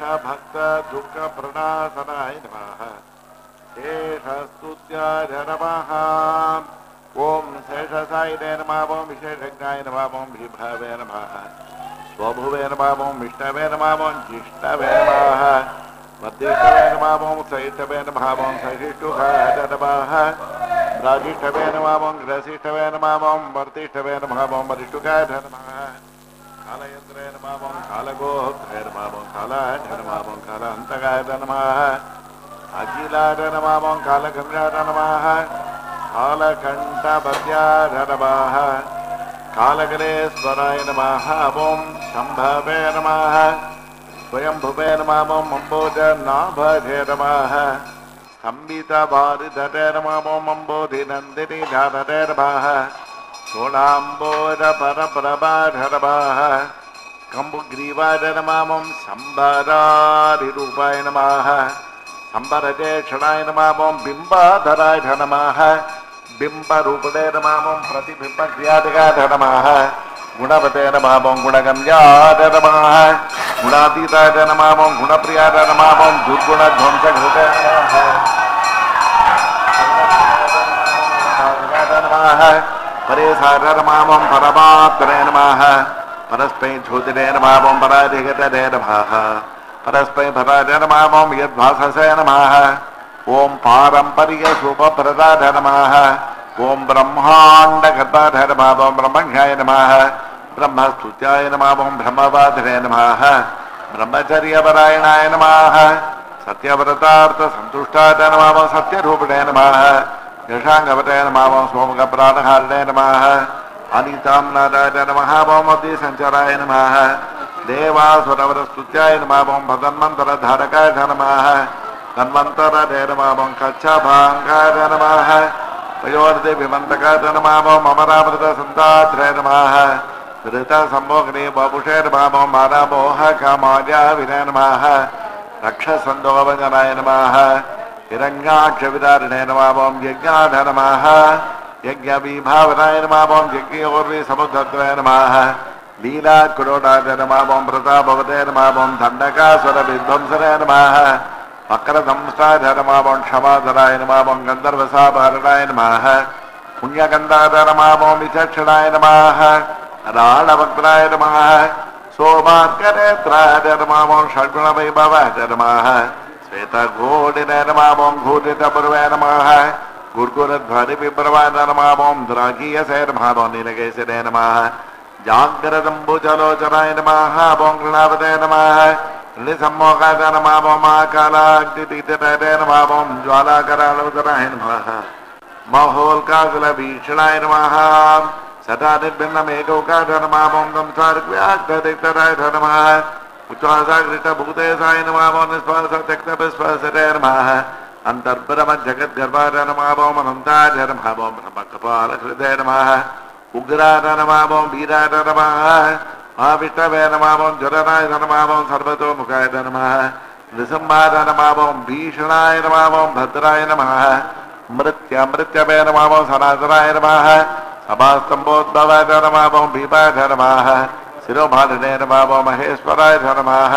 भक्त दुःख प्रणाशनाय नमः शेषस्तुत्याय नमः ओम शेषसायिने नमः ओम विशेषज्ञाय नमः ओम विभवे नमः स्वभुवे नमः ओम विष्णवे नमः ओम जिष्णवे नमः मध्यष्टवे नमः ओम सहिष्ठवे नमः ओम सहिष्ठुखाय नमः राजिष्ठवे नमः ओम ग्रसिष्ठवे नमः ओम वर्तिष्ठवे नमः ओम वरिष्ठुखाय नमः कालयन्त्रे नमः ओम कालगोत्रे नमः ओम कालाय नमः ओम कालान्तकाय नमः अखिलाय नमः ओम कालगम्याय नमः कालकण्ठभद्याय नमः कालकलेश्वराय नमः ओम शम्भवे नमः स्वयंभुवे नमः ओम अम्बोजनाभजे नमः संबितभारिधरे नमः ओम अम्बोधिनन्दिनी धरे नमः सोणाम्बोज परप्रभाधरे नमः कम्बुग्रीवाय नमः ओम शम्भरादिरूपाय नमः शम्भरजेक्षणाय नमः ओम बिम्बाधराय नमः बिम्बरूपदे नमः ओम प्रतिबिम्बक्रियादिकाय नमः गुणवते नमः ओम गुणगम्याय नमः गुणातीताय नमः ओम गुणप्रियाय नमः ओम दुर्गुणध्वंसकृते नमः परेशाय नमः ओम परमात्मने नमः परस्मै ज्योतिरे नमः ओम पराधिगतरे नमः परस्मै भराय नमः ओम यद्भाससे नमः ओम पारंपरिक शुभप्रदाय नमः ओम ब्रह्मांडगताय नमः ओम ब्रह्मज्ञाय नमः ब्रह्मस्तुत्याय नमः ओम ब्रह्मवादिने नमः ब्रह्मचर्यपरायणाय नमः सत्यव्रतार्थ संतुष्टाय नमः ओम सत्यरूपिणे नमः यशांगवते नमः ओम सोमगप्राणहारिणे नमः अनिताम्नादाय नमः ओम अब्धिसञ्चराय नमः देवासुरवरस्तुत्याय नमः ओम भगवन्मन्त्रधारकाय नमः धन्वन्तराय नमः ओम कच्छभाङ्गाय नमः पयोर्दे विमन्तकाय नमः ओम अमरामृतसन्तात्रे नमः ऋतसम्भोगिने बपुषे नमः ओम मानमोहकामायाविने नमः रक्षसन्दोभजनाय नमः हिरण्याक्षविदारिणे नमः ओम यज्ञाय नमः यज्ञविभावनाय नमः ओम यज्ञोर्विसमुद्धत्वे नमः लीलाकुरोडाय नमः ओम प्रतापवते नमः ओम दण्डकासुरविध्वंसने नमः वक्रदंष्टाय नमः ओम क्षमाधराय नमः ओम गन्धर्वसाभरणाय नमः पुण्यगन्धाय नमः ओम विचक्षणाय नमः राळवक्त्राय नमः सोमार्कनेत्राय नमः ओम षड्गुणवैभवाय नमः श्वेतघोटिने नमः ओम घोटितपूर्वे नमः गुरुकुलध्वनिविप्रवाय नमः ओम द्रागीयसे नमः ओम नीलकेशिने नमः जाग्रदम्बुजलोचनाय नमः ओम गृणावते नमः निसम्मोकाय नमः ओम महाकालाग्नितीतरे नमः ओम ज्वालाकरालोचनाय नमः महोल्काकुलभीषणाय नमः सदा निर्भिन्नमेकौकाय नमः ओम संसारव्याघ्रदिक्तराय नमः उच्चासागृतभूतेशाय नमः ओम निःश्वासत्यक्तविश्वासरे नमः अन्तर्ब्रह्मजगद्गर्भाय नमः ओम अनन्ताय नमः ओम ब्रह्मकपालकृते नमः उग्राय नमः ओम वीराय नमः महाविष्णवे नमः ओम ज्वलनाय नमः ओम सर्वतोमुखाय नमः नृसिंहाय नमः ओम भीषणाय नमः ओम भद्राय नमः मृत्यवे नमः ओम सनातनाय नमः सभास्तम्भोद्भवाय नमः ओम भीमाय नमः शिरोभारिणे नमः ओम महेश्वराय नमः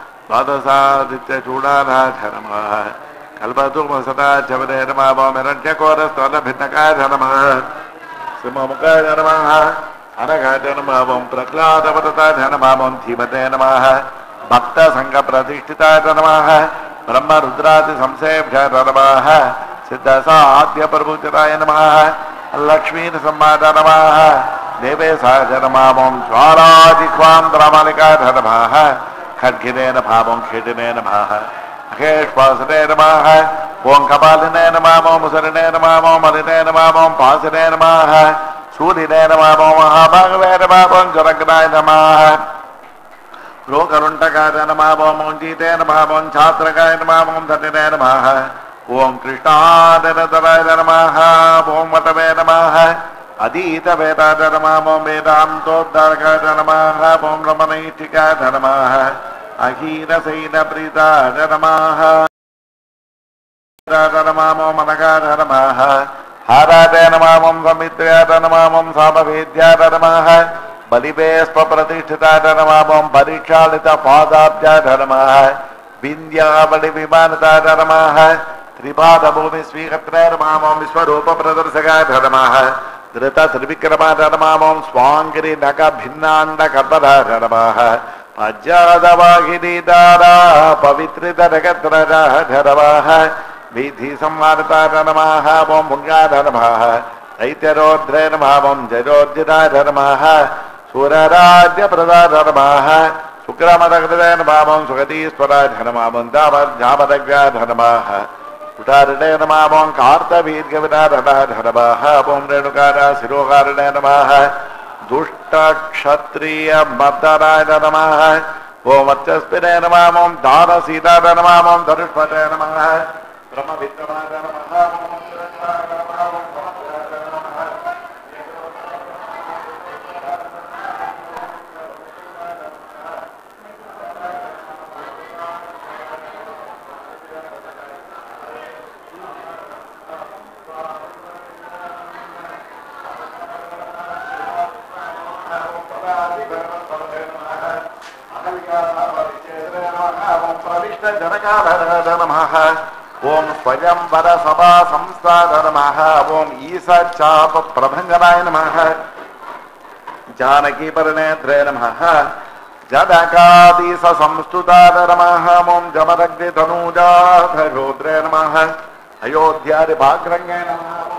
द्वादशादित्यचूडानाय नमः कल्पतुमसदाचवने नमः ओम हिरण्यकोरस्थलभिन्नकाय नमः सिंहमुखाय नमः अनघाय नमः ओम प्रह्लादवरताय नमः ओम धीमते नमः भक्तसङ्घप्रतिष्ठिताय नमः ब्रह्मरुद्रादिसंसेभ्याय नमः सिद्धसाध्यप्रभुचराय नमः लक्ष्मीनसम्माय नमः देवेशाय नमः ओम ज्वालाजिह्वान्द्रमालिकाय नमः खड्गिने नमः ओम खेदिने नमः अखेश्वासने नमः ओम कपालिने नमः ओम मुसरिणे नमः ओम मलिने नमः ओम पासिने नमः सूर्यने नमः ओम महाभागवे नमः ओम जरग्नाय नमः लोकरुण्टकाय नमः ओम मुञ्जीते नमः ओम छात्रकाय नमः ओम धनिने नमः ओम कृष्णानन्दराय नमः ओम वटवे नमः अधीतवेदाय नमः ओम वेदान्तोद्धारकाय नमः ओम रमणैष्ठिकाय नमः अहीनसैनप्रीताय नमः नमः ओम अनघाय नमः हाराय नमः ओम समित्राय नमः ओम सामवेद्याय नमः बलिवेस्पप्रतिष्ठिताय नमः ओम परीक्षालितपादाब्जाय नमः विंध्यावलि विमानताय नमः त्रिपाद भूमि स्वीकर्त्राय नमः विश्वरूप प्रदर्शकाय नमः धृत त्रिविक्रमाय नमः स्वांगिरि नग भिन्नांड कर्पदाय नमः पज्जादवाहिनी दारा पवित्रित नगत्रराय नमः विधि संवारताय नमः ओम पुण्याय नमः दैत्यरोद्राय नमः जयोर्जिताय नमः सूरराज्य प्रदाय नमः शुक्रमदग्रदाय नमः सुगतीश्वराय नमः जामदग्राय नमः कुटारिणे नमः कार्तवीर्यविनारणाय नमः ओम रेणुकाराय शिरोकारिणे नमः दुष्ट क्षत्रिय मर्दनाय नमः ओम वर्चस्विने नमः ओम दानसीताय नमः ओम धनुष्पते नमः ब्रह्मविद्रमाय नमः ओम स्वयंवर सभा संस्थान नमः ओम ईसा चाप प्रभंजनाय नमः जानकी परिणेत्रे नमः जदकादीस संस्तुताय नमः ओम जमदग्नि तनूजाधरोद्रे नमः अयोध्यारि भाग्रंगे नमः ओम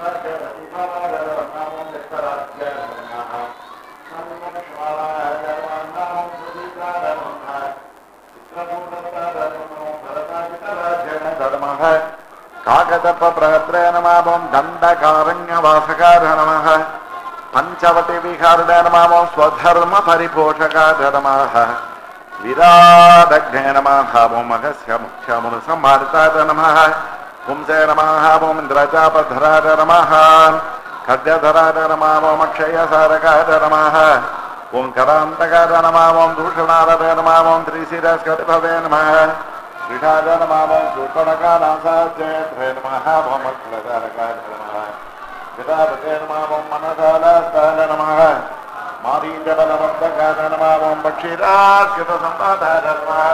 काकदर्प प्रहत्रे नमः ओम दंडकारण्यवासकाय नमः पंचवटी विहारिणे नमः ओम स्वधर्म परिपोषकाय नमः विराडग्ने नमः ओम अगस्त्य मुख्यमुनिसंहारिताय नमः पुंसे नमः ओम इंद्रचापधराय नमः खड्गधराय नमः ओम अक्षयसारकाय नमः ओम करान्तकाय नमः ओम दूषणारय नमः ओम त्रिशिरस्कटिभवे नमः विषाद नमः शूर्पणकानासाचेत्रे नमः ओम अखिलधारकाय नमः विदापते नमः ओम मनसालास्ताय नमः मारीचबलवर्धकाय नमः ओम बक्षीरास्कृतसंवादाय नमः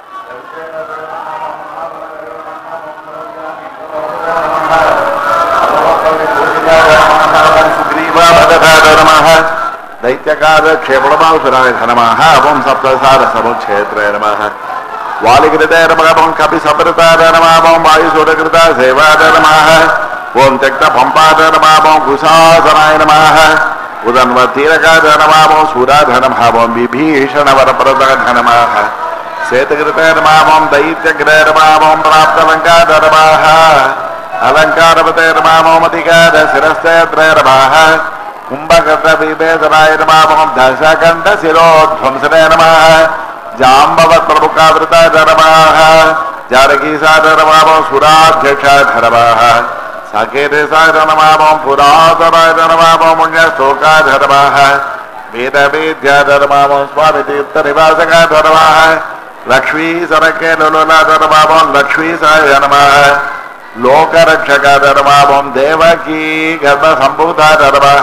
सुग्रीवावदधाय नमः दैत्यकाद क्षेपणमासुराय नमः ओम सप्तसार समुच्छेत्रे नमः वालिकृताय नमः ओम कपिसपृताय नमः ओम वायुसूरकृताय सेवाय नमः ओम त्यक्तपंपाय नमः ओम कुशासनाय नमः उदन्वतीरकाय नमः ओम सूराय नमः ओम विभीषणवरप्रदाय नमः श्वेतकृताय नमः ओम दैत्यग्राय नमः ओम प्राप्तलङ्काय नमः अलङ्कारपते नमः ओम अधिकाय शिरस्तेन्द्राय नमः कुम्भकर्णविभेदनाय नमः ओम दशकण्ठशिरोध्वंसनाय नमः जाम्बवत् प्रमुखावृताय नमः जानकीसाय नमः ओम सुराध्यक्षाय नमः साकेतेशाय नमः ओम पुरातनाय नमः ओम पुण्यश्लोकाय नमः वेदवेद्याय नमः ओम स्वामितीर्थनिवासकाय नमः लक्ष्मीसरके लोलाय नमः ओम लक्ष्मीसाय नमः लोकरक्षकाय नमः ओम देवकी गर्भसम्भूताय नमः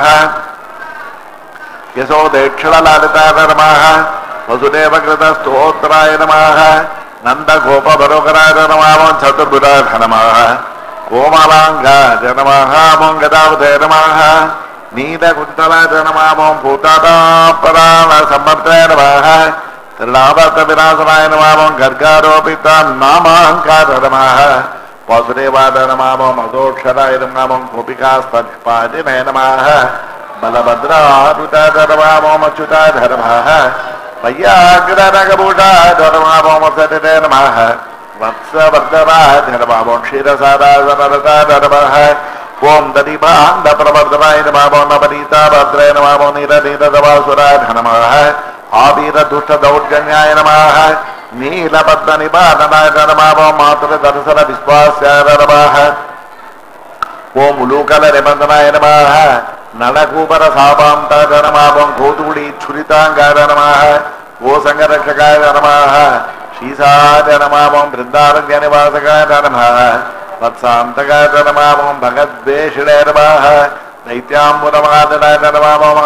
यशोदेक्षणलालिताय नमः वसुदेवकृतस्तोत्राय नमः नन्दगोपबरोकराय नमः ओम चतुर्भुजाय नमः कोमलांगाय नमः ओम गदावधे नमः नीलकुन्तलाय नमः ओम भूतानापराणसम्मर्ताय नमः त्रिनाभर्तविनाशनाय नमः ओम गर्गारोपितनामाङ्काय नमः वासुदेवाय नमः ओम अदोक्षराय नमः ओम गोपिकास्तपादिने नमः बलभद्रारुताय नमः ओम अच्युताय नमः वैयाग्रनगभूषाय नमः ओम सतिते नमः वत्सवर्धनाय नमः ओम क्षीरसाराय नमः ओम दधिभाण्डप्रवर्धनाय नमः ओम नवनीताभद्राय नमः ओम नीलनीलदवासुराय नमः आवीरदुष्टदौर्जन्याय नमः नीलपद्मनिपातनाय नमः ओम मातृदर्शनविश्वास्याय नमः ओम उलूकलनिबन्धनाय नमः नलकूपरसापान्ताय नमः ओम गोधूलीच्छुरिताङ्गाय नमः गोसङ्गरक्षकाय नमः शीसाय नमः ओम वृन्दारण्यनिवासकाय नमः वत्सान्तकाय नमः ओम भगद्वेषिणे नमः दैत्याम्बुरमादनाय नमः ओम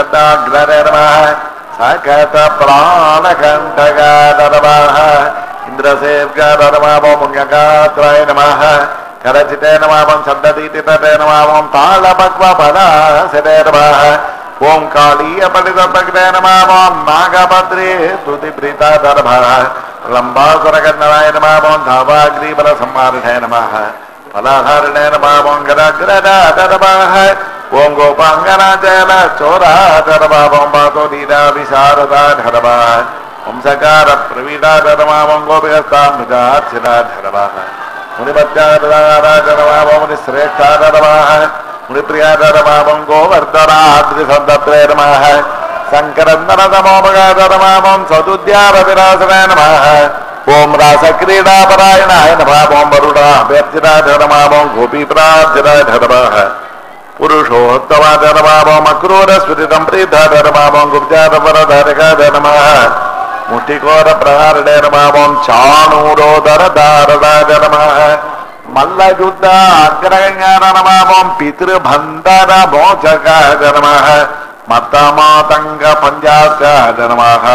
जगदगड्डाग्रणे नमः सकतप्राणकण्ठकाय नमः ఇంద్రసేవ్యాధర్మావం పుణ్యగాత్రాయ నమః కరచితే నమావం శబ్దదీతితే నమావం తాళపక్వఫలాసరే నమః ఓం కాళీయ పఠితభక్తే నమావం నాగభద్రే స్తుతిప్రీతాధర్మః లంబాసురకర్ణాయ నమావం ధావాగ్రీబల సంహారిణే నమః ఫలాధారిణే నమావం గదగ్రదాధర్మః ఓం గోపాంగనాచల చోరాధర్మావం పాతో లీలా విశారదాధర్మః వంశకార ప్రవీణాధర్మావం గోపిహస్తామృతార్చితాధర్మః మునిమత్యాధర్మావం మునిశ్రేష్టాధర్మః మునిప్రియాధర్మావం గోవర్ధనాద్రిసందత్రే నమః శంకరందనతమోపగాధర్మావం సదుద్యారవిరాసనే నమః ఓం రాసక్రీడాపరాయణాయ నమః ఓం వరుణాభ్యర్చితాధర్మావం గోపీప్రార్చితాధర్మః పురుషోత్తమాధర్మావం అక్రూరస్ఫురితం ప్రీతాధర్మావం గుప్తాధవరధరికాధర్మః ముష్టికోర ప్రహారణే నమావం చాణూరోదరధారదాయ నమః మల్లయుద్ధ అగ్రగణ్యాన నమావం పితృబంధన మోచకాయ నమః మత్తమాతంగ పంచాస్యాయ నమః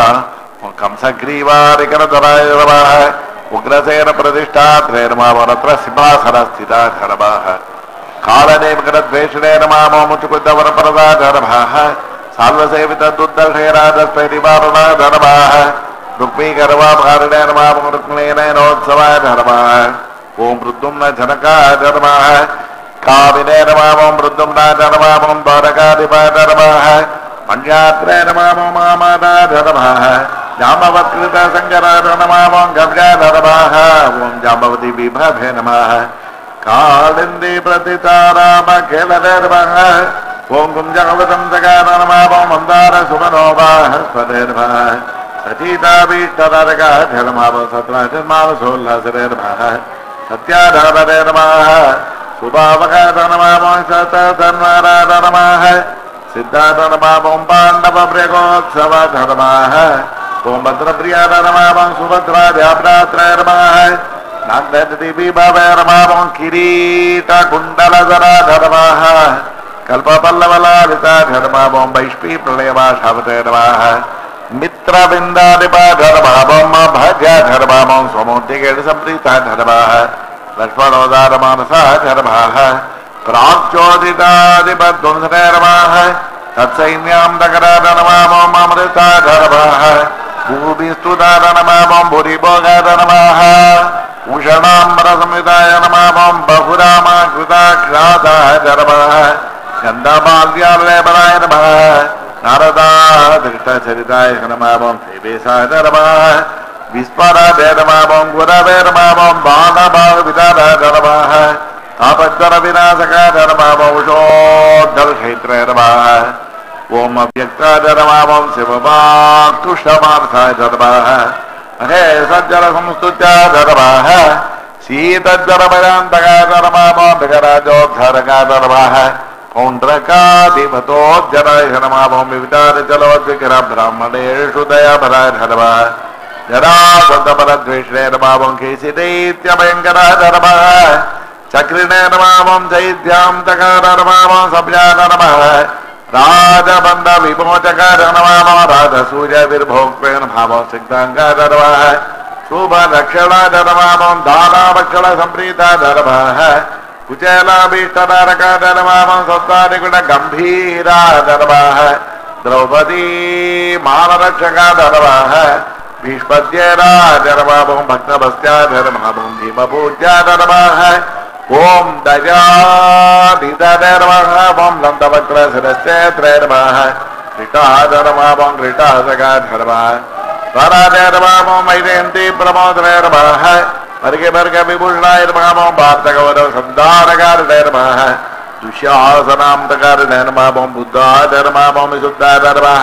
కంసగ్రీవారికరధరాయ నమః ఉగ్రసేన ప్రతిష్టాత్రే నమావం రత్ర సింహాసనస్థితాయ నమః కాళనేమికరద్వేషిణే నమావం ముచుకుద్దవరప్రదాయ నమః సాల్వసేవిత దుర్దర్శయరాజస్పైరివారుణాయ నమః రుక్మీకర్వాభారిణే నమావం రుక్మిణీనోత్సవాయ నమః ఓం మృద్యుమ్న జనకాయ నమః కామినే నమావం మృద్యుమ్నాయ నమావం ద్వారకాధిపాయ నమః మణ్యాత్రే నమావం మామాదాయ నమః జాంబవత్కృత సంకరాయ నమావం గవ్యాయ నమః ఓం జాంబవతి విభవే నమః కాళింది ప్రతితారామ కేళనే నమః ఓం కుంజవతం సకార నమావం మందార సుమనోవాహస్పదే నమః సతీతాభీష్టరకాయ నమావం సత్రాజన్మావసోల్లాసరే నమః సత్యాధారే నమః శుభావకాయ నమావం సతధర్మరాయ నమః సిద్ధార్థ నమావం పాండవప్రయోగోత్సవ నమః ఓం భద్రప్రియాయ నమావం సుభద్రాజాభ్రాత్రాయ నమః నాగ్నది విభవే నమావం కిరీట కుండలధరాయ నమః కల్పపల్లవలాలితాయ నమావం వైష్ణీ ప్రళయవాషావతే నమః మిత్రబిందాదిపాయ నమావం భజాయ నమావం స్వమూర్తికేణ సంప్రీతాయ నమః లక్ష్మణోదారమానసాయ నమః ప్రాక్చోదితాదిపధ్వంసనే నమః తత్సైన్యాం దకరాయ నమావం అమృతాయ నమః భూమిస్తుతాయ నమావం భూరిభోగాయ నమః ఉషణాంబర సంహితాయ నమావం బహురామకృతాఖ్యాతాయ నమః గంధమాల్యాలేపనాయ నమః నారదాధృష్టచరితాయ నమావం దేవేశాయ నమః విస్మరాయ నమావం గురవే నమావం బాణభావితాయ నమః తాపజ్వర వినాశకాయ నమావం ఉషోద్ధర్షైత్రాయ నమః ఓం అవ్యక్తాయ నమావం శివవాక్తుష్టమార్థాయ నమః హే సజ్జల సంస్తుత్యాయ నమః శీతజ్వరభయాంతకాయ నమావం భగరాజోద్ధారకాయ నమః పౌండ్రకాధిపతోజ్జరాయ నమావం వివిధారచలోద్విగ్ర బ్రాహ్మణేషు దయాభరాయ నమః జరాసంతపరద్వేషిణే నమావం కేశిదైత్యభయంకరాయ నమః చక్రిణే నమావం చైత్యాంతకార నమావం సభ్యాయ నమః రాజబంధ విమోచకాయ నమావం రాజసూయ విర్భోక్తే నమావం సిద్ధాంగాయ నమః శుభరక్షణాయ నమావం దానాభక్షణ సంప్రీతాయ నమః కుచేలాభీష్టదారకాయ నమావం సత్వాదిగుణ గంభీరాయ నమః ద్రౌపదీ మానరక్షకాయ నమః భీష్మద్యేరాయ నమావం భక్తభస్త్యాయ నమావం భీమపూజ్యాయ నమః ఓం దయానిధనే నమః ఓం లందవక్రశిరశ్చేత్రే నమః ఘృతాయ నమావం ఘృతాసకాయ నమః స్వరాజయ నమావం వైజయంతి ప్రమోదనే నమః మర్గ విభూషణాయ నమావం భారతగౌరవ సంధారకారిణే నమః దుశ్శాసనాంతకారిణే నమావం బుద్ధాయ నమావం విశుద్ధాయ నమః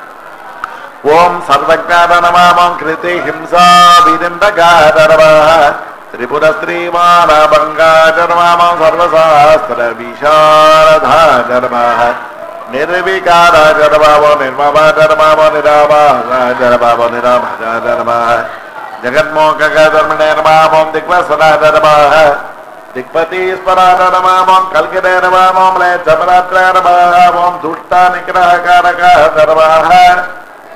ఓం సర్వజ్ఞాన నమావం కృతి హింసా వినిందకాయ నమః త్రిపుర శ్రీమానభంగాయ నమావం సర్వశాస్త్ర విశారదాయ నమః నిర్వికారాయ నమావం నిర్మమాయ నమావం నిరామాయ నమావం నిరామజాయ నమః జగన్మోహకాయ ధర్మిణే నమావం దిగ్వసనాయ నమః దిక్పతీశ్వరాయ నమావం కల్కినే నమావం లేచమరాత్రాయ నమః ఓం దుష్ట నిగ్రహకారకాయ నమః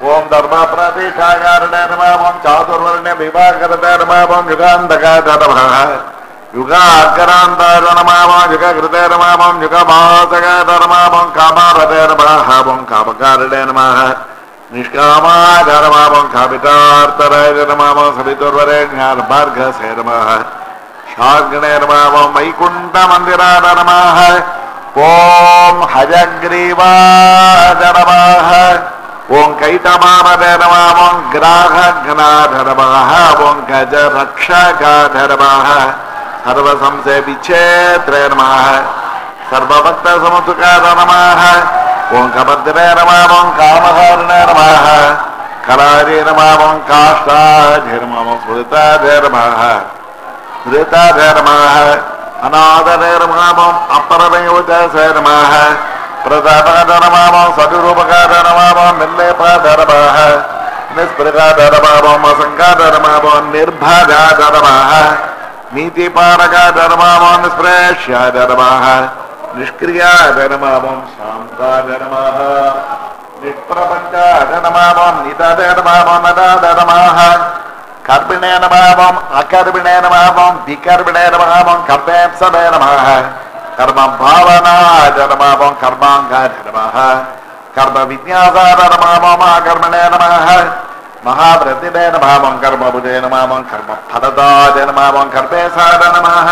ఓం ధర్మ ప్రతిష్టాకారణే నమః. ఓం చాతుర్వర్ణ్య విభాకరతే నమః. ఓం యుగాంతకాయ నమః. యుగాకరాంతాయ నమః. ఓం యుగకృతే నమః. ఓం యుగభాసకాయ నమః. ఓం కామారతే నమః. ఓం కామకారిణే నమః. నిష్కామాయ నమః. ఓం కామితార్థరాయ నమః. ఓం సవితుర్వరేణ్యార్భార్గసే నమః. శాగ్నే నమః. ఓం వైకుంఠ మందిరాయ నమః. ఓం హయగ్రీవాయ నమః. ఓం కైటమామదే నమః. ఓం గ్రాహఘ్నాధ నమః. ఓం గజరక్షకాధ నమః. సర్వసంశయ విచ్ఛేత్రే నమః. సర్వభక్త సముఖాయ నమః. ఓం కపద్రే నమః. ఓం కామహర్ణే నమః. కరారే నమః. ఓం కాష్టాధే నమః. ఓం స్మృతాధే నమః. స్మృతాధే నమః. అనాదరే నమః. ఓం అపరమేవచసే నమః. ప్రదానాద నమః. ఓం సదురూపకాద నమః. ఓం నిర్లేపాద నమః. నిస్పృహాద నమః. ఓం అసంగాద నమః. ఓం నిర్భాదాద నమః. నీతిపారకాద నమః. ఓం నిస్పృశ్యాద నమః. నిష్క్రియాద నమః. ఓం శాంతాద నమః. నిష్ప్రపంచాద నమః. ఓం నిదాద నమః. ఓం నదాద నమః. కర్మిణే నమః. ఓం అకర్మిణే నమః. ఓం వికర్మిణే నమః. ఓం కర్మేప్సవే నమః. కర్మ భావనాయ నమః. ఓం కర్మాంగాయ నమః. కర్మ విన్యాసాయ నమః. ఓం ఆకర్మణే నమః. మహావ్రతినే నమః. ఓం కర్మభుజే నమః. ఓం కర్మ ఫలదాయ నమః. ఓం కర్మేశాయ నమః.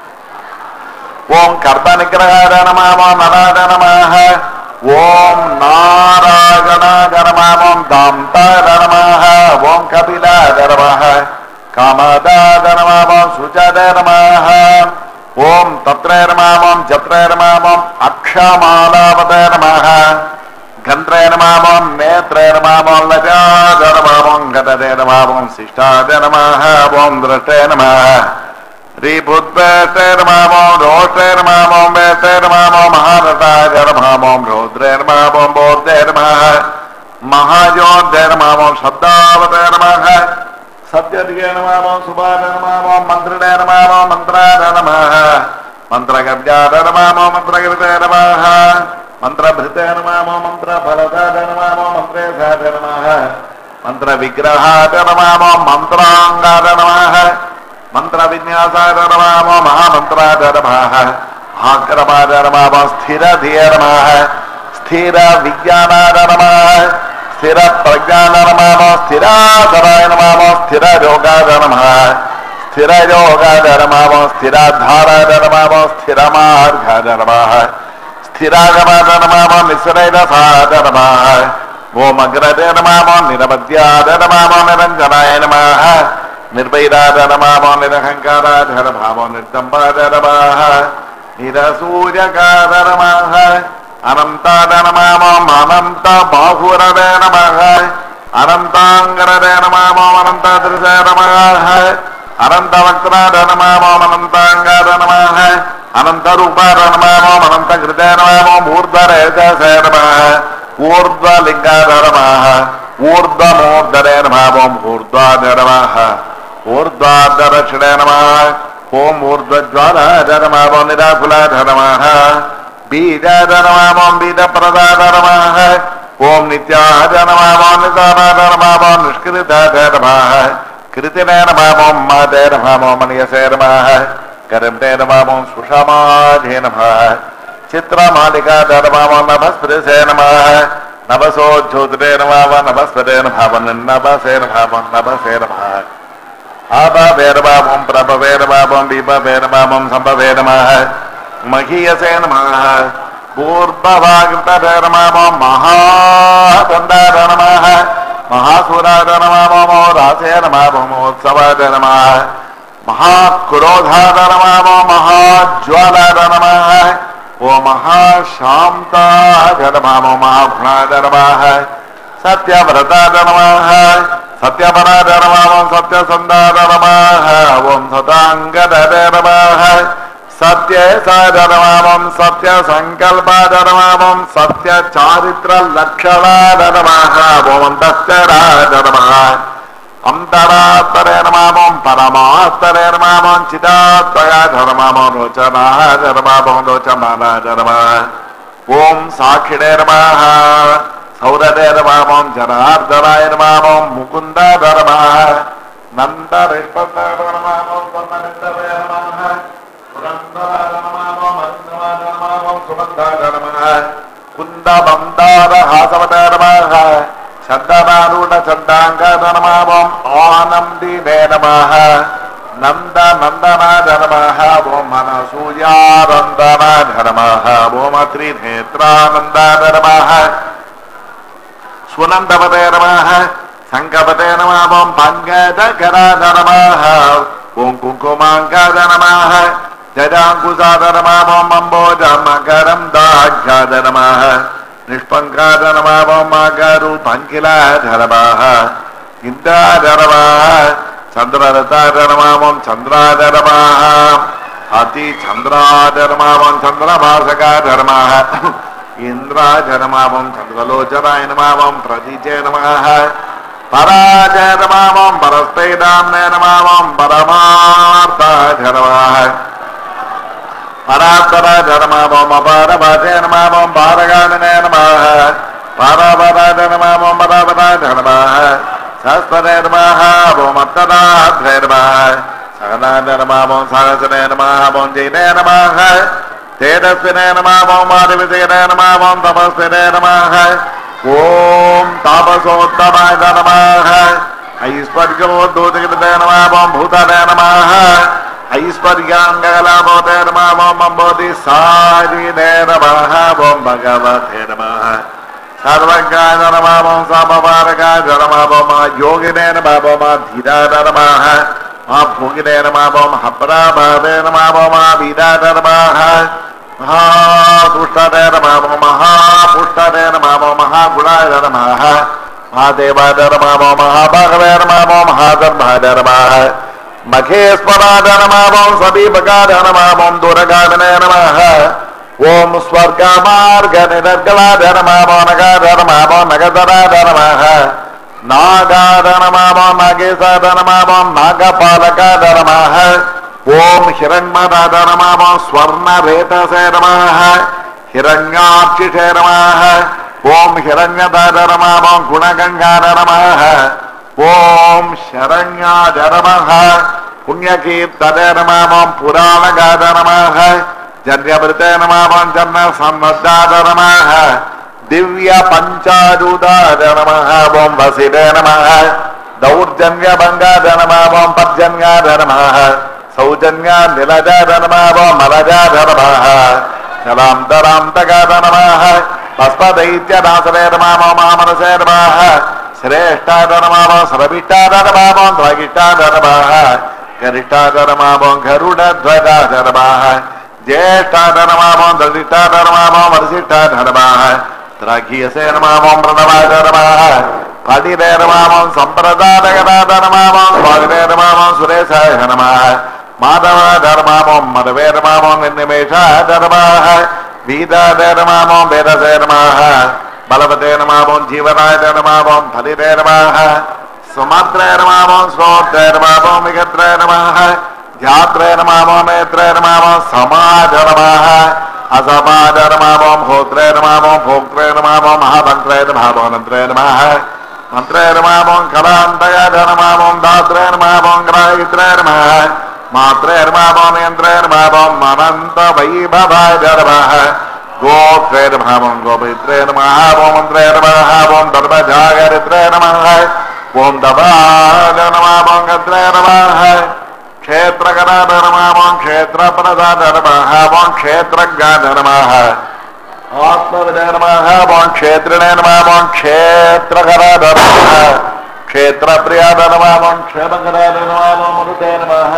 ఓం కర్మ నిగ్రహాయ నమః. ఓం నరాయ నమః. ఓం నారాయణాయ నమః. ఓం దాంతాయ నమః. ఓం కపిలాయ నమః. కామదాయ నమః. ఓం సుజాయ నమః. ఓం తత్రే నమః. ఓం జత్రే నమః. ఓం అక్షమాలావతే నమః. గంత్రే నమః. ఓం నేత్రే నమః. ఓం లజాయ నమః. ఓం గతదే నమః. ఓం శిష్టాయ నమః. ఓం దృష్టే నమః. శ్రీభుద్వేష్టే నమః. ఓం రోష్టే నమః. ఓం వేష్టే నమః. ఓం మహారథాయ నమః. ఓం రౌద్రే నమః. ఓం బోధే నమః. మహాయోధే నమః. ఓం శబ్దావతే నమః. సత్యదిగే నమః. ఓం సుభాయ నమః. ఓం మంత్రిణే నమః. ఓం మంత్రాయ నమః. మంత్రగవ్యాయ నమః. ఓం మంత్రగృతే నమః. మంత్రభృతే నమః. ఓం మంత్రఫలదాయ నమః. ఓం మంత్రేశాయ నమః. మంత్రవిగ్రహాయ నమః. ఓం మంత్రాంగాయ నమః. మంత్ర విన్యాసాయ నమః. ఓం మహామంత్రాయ నమః. మహాక్రమాయ నమః. ఓం స్థిరధియ నమః. స్థిర విజ్ఞానాయ నమః. స్థిర ప్రజ్ఞాన నమః. ఓం స్థిరాధరాయ నమః. ఓం స్థిర యోగాయ నమః. స్థిర యోగాయ నమః. ఓం స్థిరాధారాయ నమః. ఓం స్థిరమార్గాయ నమః. స్థిరాగమాయ నమః. ఓం నిశ్చరైరసాయ నమః. ఓం అగ్రదే నమః. ఓం నిరవధ్యాయ నమః. ఓం నిరంజనాయ నమః. నిర్వైరాయ నమః. ఓం నిరహంకారాయ నమః. ఓం నిర్దంబాయ నమః. నిరసూర్యకాయ నమః. అనంతాయ నమః. ఓం అనంత బాహురదే నమః. అనంతాంగరదే నమః. ఓం అనంతదృశే నమః. అనంతవక్త్రాయ నమః. ఓం అనంతాంగాయ నమః. అనంతరూపాయ నమః. ఓం అనంతకృతే నమః. ఓం ఊర్ధ్వరేతసే నమః. ఊర్ధ్వలింగాయ నమః. ఊర్ధ్వమూర్ధరే నమః. ఓం ఊర్ధ్వాయ నమః. ఊర్ధ్వాదరక్షిణే నమః. ఓం ఊర్ధ్వజ్వాలాయ నమః. ఓం నిరాకులాయ నమః. బీజాయ నమః. ఓం బీజప్రదాయ నమః. ఓం నిత్యాయ నమః. ఓం నిసారాయ నమః. ఓం నిష్కృతాయ నమః. కృతినే నమః. ఓం మాదే నమః. ఓం మనియసే నమః. కరంతే నమః. ఓం సుషమాధే నమః. చిత్రమాలికాయ నమః. ఓం నభస్పృశే నమః. నభసోజ్యోతిరే నమః. ఓం నభస్పదే నమః. ఓం నభసే నమః. ఓం నభసే నమః. ఆభవే నమః. ఓం ప్రభవే నమః. ఓం విభవే నమః. ఓం సంభవే నమః. మహీయసే నమః. పూర్వభాగృతరే నమః. ఓం మహాదండాయ నమః. మహాసురాయ నమః. ఓం రాసే నమః. ఓం ఉత్సవాయ నమః. మహాక్రోధాయ నమః. ఓం మహాజ్వాలాయ నమః. ఓం మహాశాంతాయ నమః. ఓం మహాగుణాయ నమః. సత్యవ్రతాయ నమః. సత్యపరాయ నమః. ఓం సత్యసంధాయ నమః. ఓం సదాంగదే నమః. సత్యేశాయ నమః. ఓం సత్యసంకల్పాయ నమః. ఓం సత్యచారిత్రలక్షణాయ నమః. ఓం అంతఃచరాయ నమః. అంతరాత్తరే నమః. ఓం పరమాత్తరే నమః. ఓం చిదాత్మయాయ నమః. ఓం రోచనాయ నమః. ఓం రోచమానాయ నమః. ఓం సాక్షిణే నమః. సౌరదే నమః ఓం జనార్దనాయ నమః ఓం ముకుందాయ నమః నందరిష్పదాయ నమః ఓం నందనిందవే నమః పురందరాయ నమః ఓం హరిద్రాయ నమః ఓం సుమందాయ నమః కుందబందార హాసవదాయ నమః చందనారూఢ చందాంగాయ నమః ఓం ఆనందినే నమః నంద నందనాయ నమః ఓం మనసూయానందనాయ నమః ఓం త్రినేత్రానందాయ నమః స్వనందపదే నమః సంకపదే నమః ఓం పంకజకరాయ నమః ఓం కుంకుమాంగాయ నమః జడాంకుశాయ నమః ఓం అంబోజమకరం దాఢ్యాయ నమః నిష్పంకాయ నమః ఓం మకరు పంకిలాయ నమః ఇంద్రాయ నమః చంద్రరథాయ నమః ఓం చంద్రాయ నమః అతి చంద్రాయ నమః ఓం చంద్రభాసకాయ నమః ఇంద్రాయ నమః ఓం చంద్రలోచనాయ నమః ఓం ప్రతీచే నమః పరాజయ నమః ఓం పరస్తైదామ్నే నమః ఓం పరమార్థాయ నమః పరాత్పరాయ నమః ఓం అపారభాజయ నమః ఓం పారగామినే నమః పారాపరాయ నమః ఓం పరాపరాయ నమః సహస్రే నమః ఓం అత్తనాథ్రే నమః సహనాయ నమః ఓం సహస్రే నమః ఓం జైనే నమః తేజస్వినే నమః ఓం ఆదివిజయనే నమః ఓం తపస్వినే నమః ఓం తాపసోత్తమాయ నమః ఐశ్వర్యోద్ధూతకృతే నమః ఓం భూతనే నమః ఐశ్వర్యాంగలాభోతే నమః ఓం అంబోధి సారినే నమః ఓం భగవతే నమః సర్వజ్ఞాయ నమః ఓం సమపారకాయ నమః ఓం యోగినే నమః ఓం ధీరాయ నమః భోగినే నమః ఓం హప్రాభావే నమః ఓం వీరాయ నమః మహాపుష్టదే నమః ఓం మహాపుష్టదే నమః ఓం మహాగుణాయ నమః మహాదేవాయ నమః ఓం మహాభాగవే నమః ఓం మహాధర్మాయ నమః మఖేశ్వరాయ నమః ఓం సదీపకాయ నమః ఓం దురగామినే నమః ఓం స్వర్గమార్గ నిరర్గళాయ నమః ఓం నగాయ నమః ఓం నగధరాయ నమః నాగాయ నమః ఓం నాగేశాయ నమః ఓం నాగపాలకాయ నమః ఓం హిరణ్మదాయ నమః ఓం స్వర్ణరేతసే నమః హిరణ్యాక్షిషే నమః ఓం హిరణ్యదాయ నమః ఓం గుణగంగాయ నమః ఓం శరణ్యాయ నమః పుణ్యకీర్తనే నమః ఓం పురాణగాయ నమః జన్యభృతే నమః ఓం జన్మ సన్నద్ధాయ నమః దివ్య పంచారూఢాయ నమః ఓం వసిదే నమః దౌర్జన్యభంగాయ నమః ఓం పర్జన్యాయ నమః సౌజన్య నిలజాయ నమః ఓం మలజాయ నమః జలాంతరాంతకాయ నమః భస్మదైత్యనాశనే నమః ఓం మహామనసే నమః శ్రేష్ఠాయ నమః ఓం శ్రవిష్టాయ నమః ఓం ధ్వగిష్టాయ నమః గరిష్టాయ నమః ఓం గరుడధ్వజాయ నమః జ్యేష్ఠాయ నమః ఓం దళిష్టాయ నమః ఓం వరిష్ఠాయ నమః ద్రాఘీయసే నమః ఓం ప్రణవాయ నమః పదిరే నమః ఓం సంప్రదాయగదాయ నమః ఓం స్వామినే నమః ఓం సురేశాయ నమః మాధవాయ నమః ఓం మధవే నమః ఓం నిర్నిమేషాయ నమః వీదాయ నమః ఓం వేదసే నమః బలవతే నమః ఓం జీవనాయ నమః ఓం ఫలితే నమః సుమత్రే నమః ఓం శ్రోత్రే నమః ఓం విగత్రే నమః ధ్యాత్రే నమః ఓం నేత్రే నమః ఓం సమాజ నమః అసమాజ నమః ఓం హోత్రే నమః ఓం భోక్త్రే నమః ఓం మహామంత్రే నమః ఓం నంత్రే నమః మంత్రే నమః ఓం కళాంతయ నమః ఓం దాత్రే నమః ఓం గ్రాహిత్రే నమః మాత్రే నమః ఓం యంత్రే నమః ఓం అనంత వైభవాయ నమః గోత్రే నమః ఓం గోపవిత్రే నమః ఓం మంత్రే నమః ఓం ధర్మజాగరిత్రే నమః ఓం దవాయ నమః ఓం గత్రే నమః క్షేత్రకరాయ నమః ఓం క్షేత్రప్రదాయ నమః ఓం క్షేత్రజ్ఞాయ నమః ఆత్మవిదే నమః ఓం క్షేత్రిణే నమః ఓం క్షేత్రకరాయ నమః క్షేత్రప్రియాయ నమః ఓం క్షేమకరాయ నమః ఓం మరుతే నమః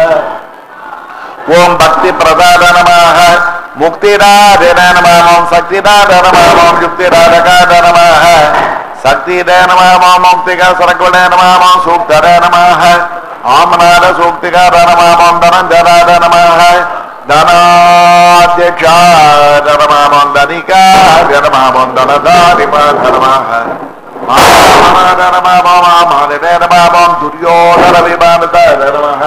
ఓం భక్తిప్రదాయ నమః ముక్తిరాజనే నమః ఓం శక్తిరాజ నమః ఓం యుక్తిరాజకాయ నమః శక్తిదే నమః ఓం ముక్తిగా సరకుడే నమః ఓం సూక్తరే నమః ఆమనాద సూక్తికార నమః ఓం ధనంజరాయ నమః ధనాధ్యక్షాయ నమః ఓం ధనికాయ నమః ఓం ధనధానిపాయ నమః మానద నమః ఓం మానదే నమః ఓం దుర్యోధన విమానతాయ నమః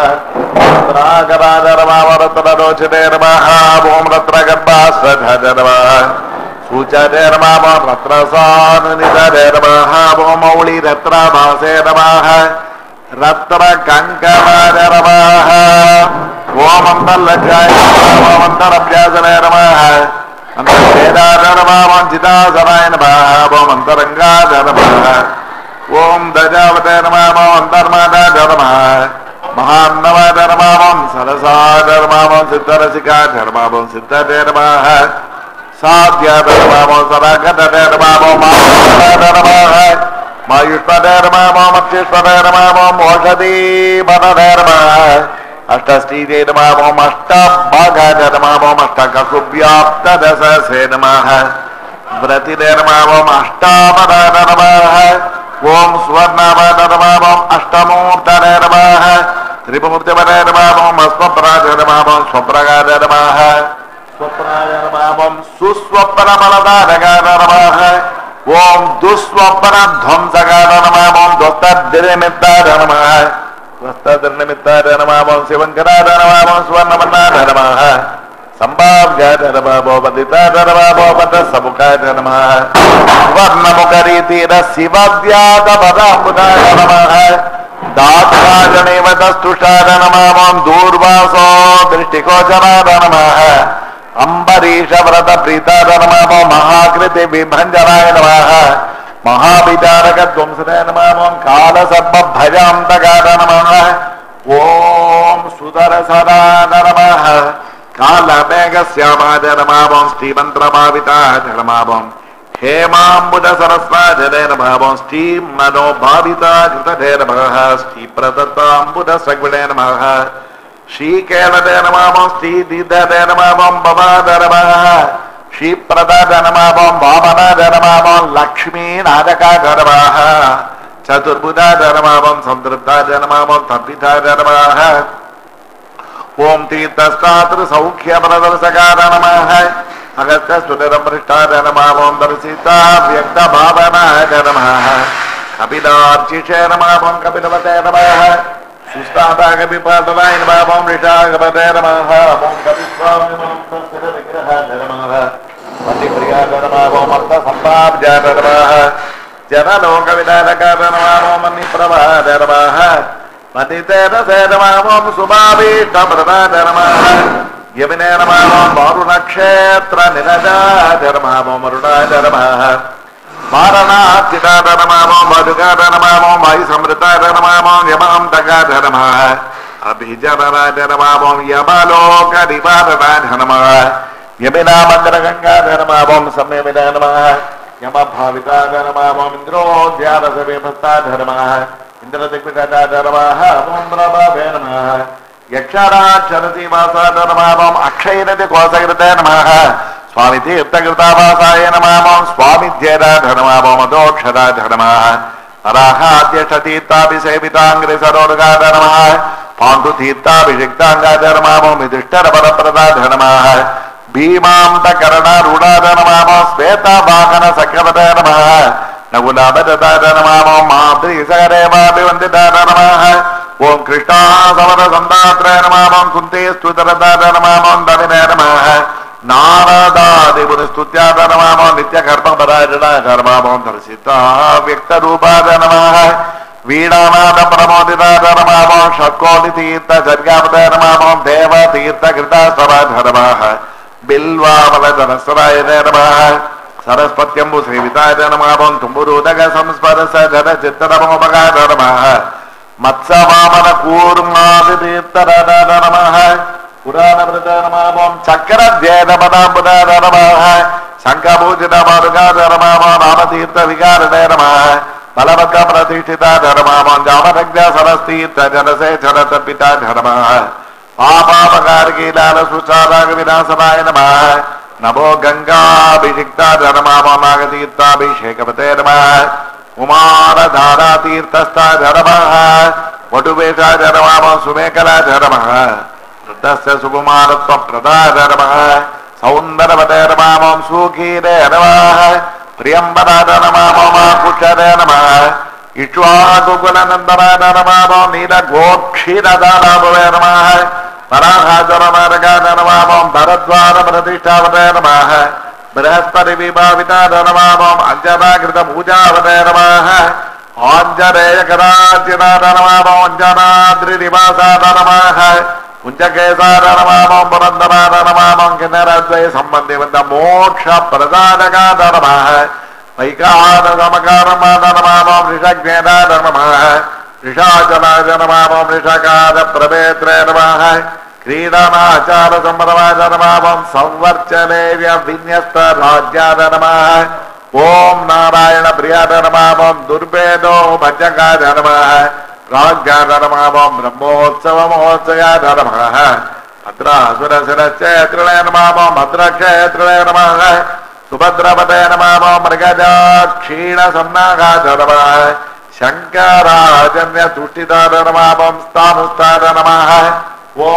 రత్నాకరాయ నమః రత్నరోచితే నమః ఓం రత్నగర్భాస్వధాయ నమః सूचते नमः रत्रसानुनिधते नमः ओम मौली रत्राभासे नमः रत्र कंकणाय नमः ओम अंतर्लज्जाय नमः ओम अंतरभ्यासनाय नमः अंतर्वेदाय नमः ओम चिदासनाय नमः ओम अंतरंगाय नमः ओम दजावते नमः ओम अंतर्मादाय नमः महान्नवाय नमः ओम सरसाय नमः ओम सिद्धरसिकाय नमः ओम सिद्धते नमः साध्याय नमः ओम सदागताय नमः ओम मायुष्याय नमः मायुष्याय नमः ओम अक्षेश्वराय नमः ओम औषधीपदाय नमः अष्टस्तीते नमः ओम अष्टभागाय नमः ओम अष्टककुव्याप्तदशसे नमः व्रतिदे नमः ओम अष्टापदाय नमः ओम सुवर्णाय नमः ओम अष्टमूर्तये नमः त्रिपुमूर्तये नमः ओम स्वप्राय नमः ओम स्वप्रगाय नमः स्वप्नाय नमः ओम सुस्वप्नफलदायकाय नमः ओम दुःस्वप्नध्वंसकाय नमः ओम ध्वस्तद्निमित्ताय नमः ध्वस्तद्निमित्ताय नमः ओम शिवङ्कराय नमः ओम स्वर्णमन्नाय नमः संभाव्याय नमः ओम पतिताय नमः ओम पतसमुखाय नमः स्वर्णमुखरीतिर शिवव्याधपदाम्बुजाय नमः दाक्षायणेवतस्तुषाय नमः ओम दूर्वासो दृष्टिगोचराय नमः अंबरीशव्रत प्रीताय नमः ओम महाकृति विभञ्जनाय नमः महाविचारक ध्वंसनाय नमः ओम कालसर्पभयान्तकाय नमः ओम सुदर्शनाय नमः कालमेघश्यामाय नमः ओम श्रीमन्त्रभाविताय नमः ओम हेमाम्बुजसरस्राजने नमः ओम श्रीमनोभाविताय कृतये नमः श्रीप्रदत्ताम्बुजसग्विणे नमः श्रीकेलदे नमः ओम श्रीदीर्घदे नमः ओम भवादे नमः श्रीप्रदाय नमः ओम वामनाय नमः ओम लक्ष्मीनायकाय नमः चतुर्भुजाय नमः ओम संतृप्ताय नमः ओम तर्पिताय नमः ओम तीर्थस्तात्र सौख्य प्रदर्शकाय नमः अगस्त्यस्तुतिरमृष्टाय नमः ओम दर्शिता व्यक्त भावनाय नमः कपिलार्चिषे नमः ओम कपिलवते नमः सुस्तादागपिपादनाय नमः ओम ऋषागपते नमः ओम कपिस्वामिने नमः तस्थिरविग्रहाय नमः पतिप्रियाय नमः ओम अर्थसम्भाव्याय नमः जनलोकविदायकाय नमः ओम मन्निप्रभाय नमः पतितेरसे नमः ओम शुभाभीष्टप्रदाय नमः यमिने नमः ओम वारुणक्षेत्रनिरजाय नमः ओम अरुणाय नमः वारणाचिताय नमः ओम मधुकाय नमः ओम वायुसमृताय नमः ओम यमान्तकाय नमः अभिजननाय नमः ओम यमलोकनिवारणाय नमः यमिनामग्रगङ्गाय नमः ओम सम्यमिनाय नमः यमभाविताय नमः ओम इन्द्रोद्यानसवेभस्ताय नमः इंद्रदिग्विजयाय नमः ओम प्रभावे नमः यक्षराक्षरसीवासाय नमः ओम अक्षयरतिकोसकृते नमः स्वामी तीर्थकृतावासाय नमः ओम स्वामिध्येराय नमः ओम अदोक्षराय नमः वराहाद्यष्टतीर्थाभिसेविताङ्ग्रिसरोगाय नमः पाण्डुतीर्थाभिषिक्ताङ्गाय नमः ओम युधिष्ठिरवरप्रदाय नमः भीमान्तकरणारूढाय नमः ओम श्वेतवाहनसख्यवते नमः नकुलाभदाय नमः ओम मातृसहदेवाभिवन्दिताय नमः ओम कृष्णासवरसन्दात्राय नमः ओम कुन्तीस्तुतरदाय नमः ओम दविने नमः नारदादिमुनिस्तुत्याय नमः ओम नित्यकर्मपरायणाय नमः ओम दर्शिता व्यक्तरूपाय नमः वीणानादप्रमोदिताय नमः ओम षट्कोटितीर्थचर्यावताय नमः ओम देवतीर्थकृतास्तवाय नमः बिल्वामलधनस्वराय नमः सरस्वत्यम्बुसेविताय नमः ओम तुम्बुरुदकसंस्परसजनचित्तनमोपगाय नमः मत्स्यवामनकूर्मादितीर्थराय नमः पुराणवृताय नमः ओम चक्रध्येदपदाम्बुदाय नमः शङ्खभूषितमारुगाय नमः ओम रामतीर्थविकारिणे नमः बलभद्रप्रतिष्ठिताय नमः ओम जामदग्धसरस्तीर्थजलसेचरतर्पिताय नमः पापापकारकीलालसुचारागविनाशनाय नमः नमो गंगाभिषिक्ताय नमः ओम नागतीर्थाभिषेकवते नमः कुमारधारातीर्थस्थाय नमः वटुवेशाय नमः ओम सुमेखलाय नमः वृद्धस्य सुकुमारत्वप्रदाय नमः सौन्दरवते नमः ओम सुखीरे नमः प्रियंबराय नमः ओम कुशरे नमः इक्ष्वाकुकुलनन्दनाय नमः ओम नीलगोक्षीरदालाभवे नमः पराहाचरमार्गाय नमः ओम भरद्वारप्रतिष्ठावते नमः బృహస్పతి విభావితాయ నమః ఓం అంజనాకృత పూజావతే నమః ఆంజనేయ కరార్చితాయ నమః ఓం అంజనాద్రి నివాసాయ నమః కుంజకేశాయ నమః ఓం పురంధరాయ నమః ఓం కిన్నరద్వయ సంబంధిత మోక్ష ప్రదానకాయ నమః వైకాన సమకారమాయ నమః ఓం ఋషజ్ఞేయాయ నమః ऋषाचलाय नमः ओं ऋषकाद प्रवेत्रे नमः क्रीडनाचार संभ्रमाय नमः ओं संवर्चनेय विन्यस्त राज्याय नमः ओं नारायण प्रियाय नमः ओं दुर्भेदो भजकाय नमः राज्याय नमः ओं ब्रह्मोत्सव महोत्सवाय नमः भद्रासुरशिरश्चेत्रिणे नमः ओं भद्रक्षेत्रिणे नमः सुभद्रपते नमः ओं मृगजाक्षीणसन्नागाय नमः शंकराजन्य तुष्टिदार नमः ओं स्थानुष्ठार नमः ओं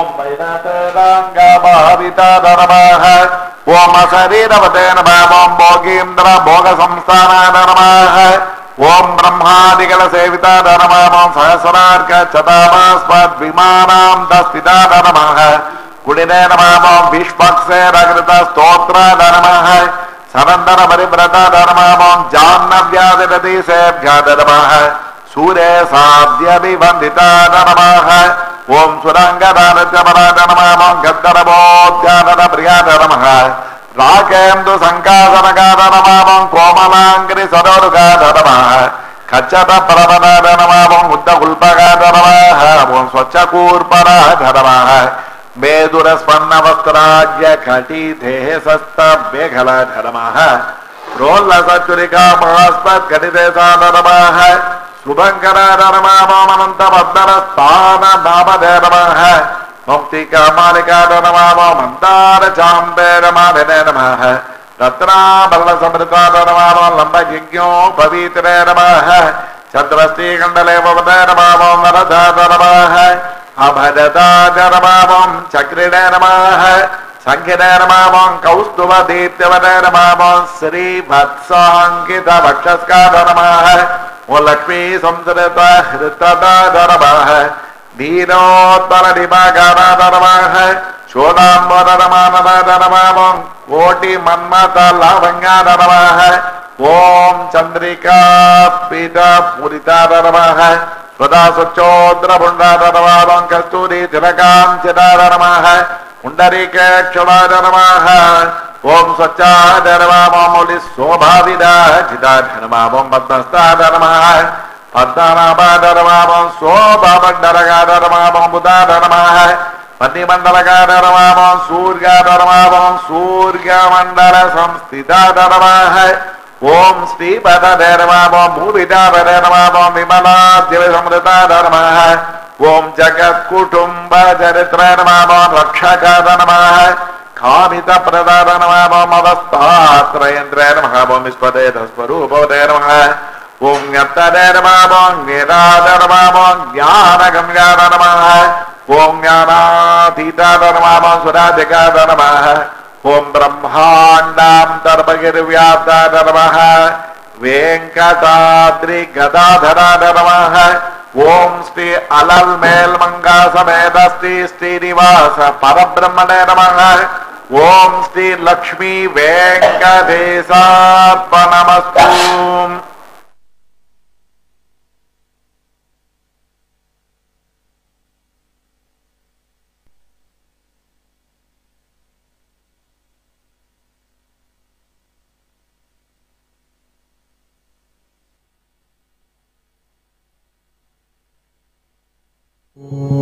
वैनतेरांगभावितार नमः ओं अशरीरवते नमः ओं भोगीन्द्र भोग संस्थानाय नमः ओं ब्रह्मादिगण सेवितार नमः ओं सहस्रार्क चतामास्पद विमानां दस्तितार नमः कुडिने नमः ओं विष्पक्षे रकृत स्तोत्राय नमः सनंदन परिव्रता नमः ओं जाह्नव्याधिपति सेव्याय नमः सूर्य साध्यभिवंदिता नमः ओं सुरंगदानचमराय नमः ओं गद्धर्वोद्यान प्रियाय नमः राकेन्दु संकासनकाय नमः ओं कोमलांग्रि सरोरुकाय नमः खच्चत प्रवदाय नमः ओं उद्धकुल्पकाय नमः ओं स्वच्छकूर्पराय नमः मेदुरस्पन्न वस्त्राज्य घटी देह सस्त बेघलाय नमः प्रोल्लसचुरिका महास्पद घटिदेशाय नमः शुभंकराय नमः ओं अनंतभद्रस्थान नामधे नमः मुक्तिकामालिकाय नमः ओं मंदार चाम्बे नमः नमः रत्नाभरणसमृताय नमः ओं लंबयज्ञो पवित्रे नमः चन्द्रश्रीकण्डले भवते नमः ओं नरदाय नमः अभरदाय नमः ओं चक्रिणे नमः संख्यने नमः ओं कौस्तुभदीप्तवते नमः ओं श्रीवत्साङ्कित वक्षस्काय नमः ओं लक्ष्मी संसृत हृतदाय नमः वीरोत्तर दिवाकराय नमः शोणाम्बरमानदाय नमः ओं कोटि मन्मथ लावण्याय नमः ओं चंद्रिका स्फीत पूरिताय नमः स्वदा स्वच्छोद्रपुण्डाय नमः ओं कस्तूरी तिलकाञ्चिताय नमः पुण्डरीकेक्षणाय नमः ओं स्वच्छाय नमः ओं मौलिशोभाविदाय चिदाय नमः ओं पद्मस्थाय नमः पद्मनाभाय नमः ओं शोभामण्डलकाय नमः ओं बुधाय नमः मणिमण्डलकाय नमः ओं सूर्याय नमः ओं सूर्यमण्डल संस्थिताय नमः ओं श्रीपदे नमः ओं भूविदापदे नमः ओं विमलाद्यविसमृताय नमः ओं जगत्कुटुम्बचरित्राय नमः ओं रक्षकाय नमः कामितप्रदाय नमः ओं मदस्तात्रयेन्द्राय नमः ओं विश्वदेहस्वरूपदे नमः ओं ज्ञप्तदे नमः ओं निराय नमः ओं ज्ञानगम्याय नमः ओं ज्ञानातीताय नमः ओं सुराधिकाय नमः ओं ब्रह्माण्डान्तर्बहिर्व्याप्ताय नमः वेंकटाद्रि गदाधराय नमः ओं श्री अलल्मेल मंगा समेत श्री श्रीनिवास परब्रह्मणे नमः ओं श्री लक्ष्मी वेंकटेशार्पणमस्तु। Oh